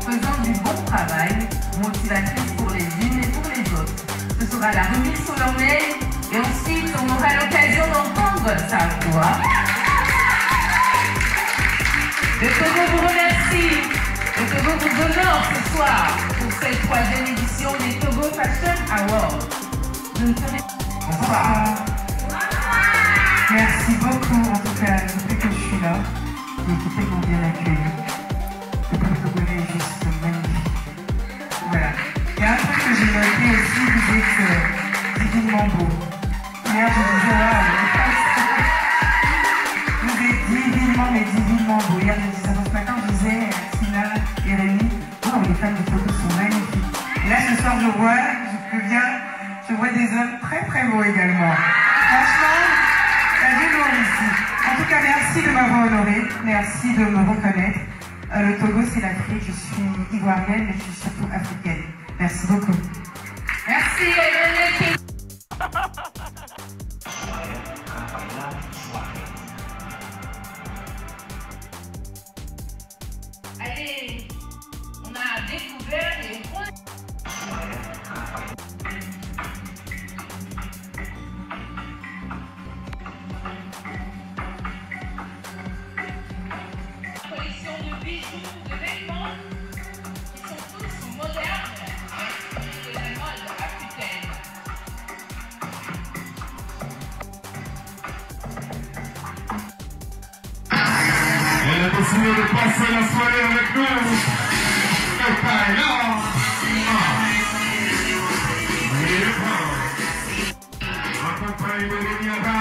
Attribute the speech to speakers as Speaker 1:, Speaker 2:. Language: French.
Speaker 1: faisant du bon travail, motivatrice pour les unes et pour les autres. Ce sera la remise solennelle et ensuite on aura l'occasion d'entendre sa voix. Le Togo vous remercie. Le Togo vous honore ce soir pour cette 3e édition des Togo Fashion Awards.
Speaker 2: Bonsoir. Merci beaucoup en tout cas, depuis que je suis là. Et écoutez qu'on bien accueilli. Le peuple togolais est juste magnifique. Voilà. Il y a un truc que j'ai noté aussi, vous êtes divinement beau. Hier je disais, vous êtes divinement, mais divinement beau. Hier je disais, ce matin je disais, Tina et Rémi, oh les femmes de Togo sont magnifiques. Et là ce soir je vois des hommes très très beaux également. Franchement, il y a du lourd ici. En tout cas, merci de m'avoir honoré, merci de me reconnaître. Le Togo, c'est l'Afrique, je suis ivoirienne, mais je suis surtout africaine. Merci beaucoup.
Speaker 1: Merci, allez, on a découvert les points. Collection de bijoux, de vêtements qui sont tous modernes et de la mode africaine.
Speaker 3: Elle a décidé de passer la soirée avec nous. Et pas là. Accompagne de